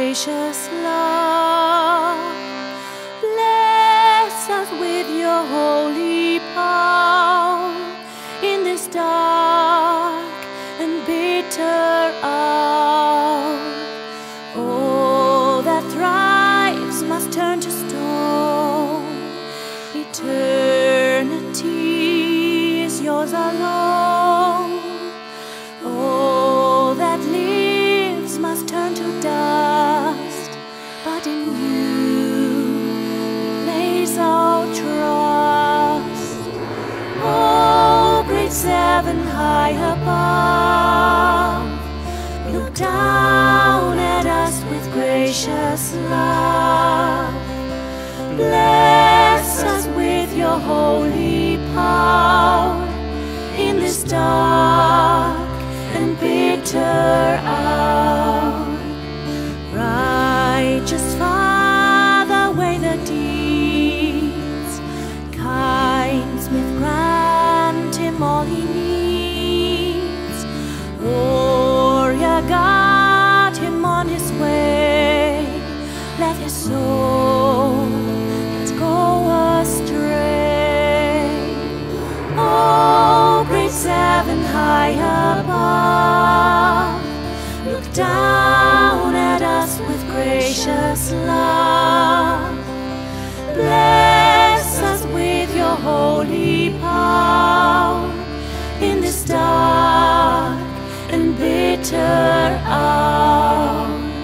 gracious love. Bless us with your holy power in this dark and bitter hour. All that thrives must turn to stone. Eternity is yours alone. All that lives must turn to dust, but in you we place our trust. Oh, great Seven high above, look down at us with gracious love. Bless us with your holy power in this dark and bitter hour. Righteous Father, weigh the deeds. Kind Smith, grant him all he needs. Warrior, guard him on his way. Let his soul not go astray. Oh, great Seven high above, look down at us with gracious love. Bless us with your holy power in this dark and bitter hour.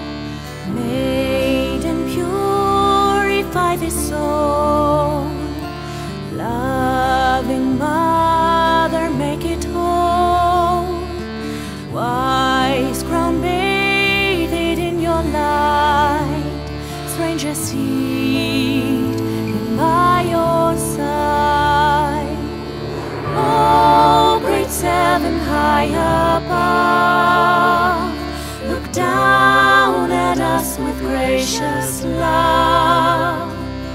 Maiden, purify this soul. Loving Mother, make it whole. Wise crown, bathe it in your light. Stranger seed by your side. Oh, great Seven high above, look down at us with gracious love.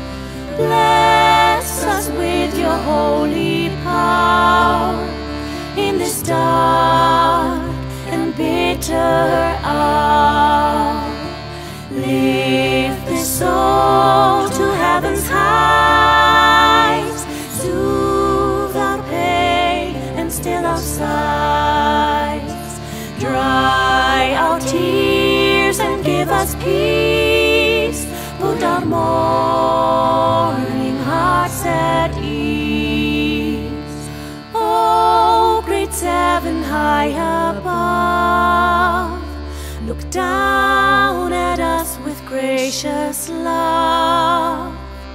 Bless us with your holy power in this dark and bitter hour. Lift this soul to heaven's heights, soothe our pain and still our sighs. Dry our tears and give us peace. Put our mourning hearts at ease. Oh, great Seven high above, look down at us with gracious love.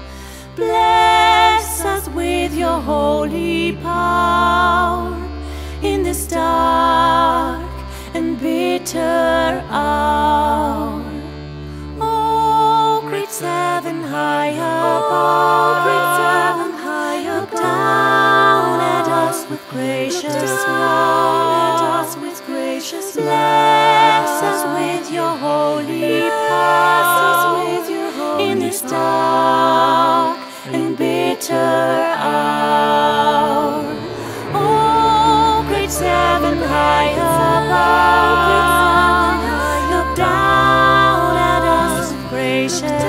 Bless us with your holy power in this dark and bitter hour. Oh, great Seven high above, great Seven high above, look down at us with gracious love. Bless us with your holy power in this dark and bitter hour. Oh, great Seven high above, look down at us with gracious